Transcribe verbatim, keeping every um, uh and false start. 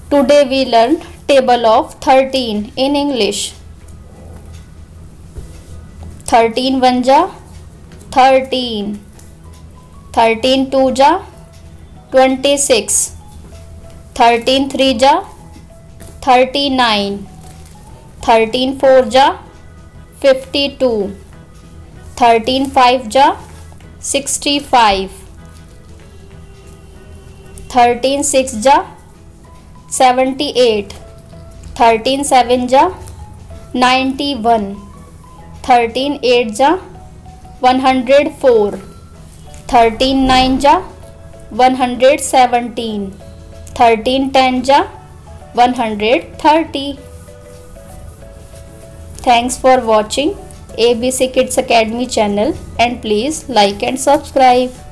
Today we learned table of thirteen in English. thirteen one जा thirteen, thirteen two जा twenty-six, thirteen three जा thirty-nine, thirteen four जा fifty-two, thirteen five जा sixty-five, thirteen six जा seventy-eight, thirteen seven जा ninety-one, thirteen eight जा one hundred four, thirteen nine जा one hundred seventeen, thirteen ten जा one hundred thirty. Thanks for watching A B C Kids Academy channel and please like and subscribe.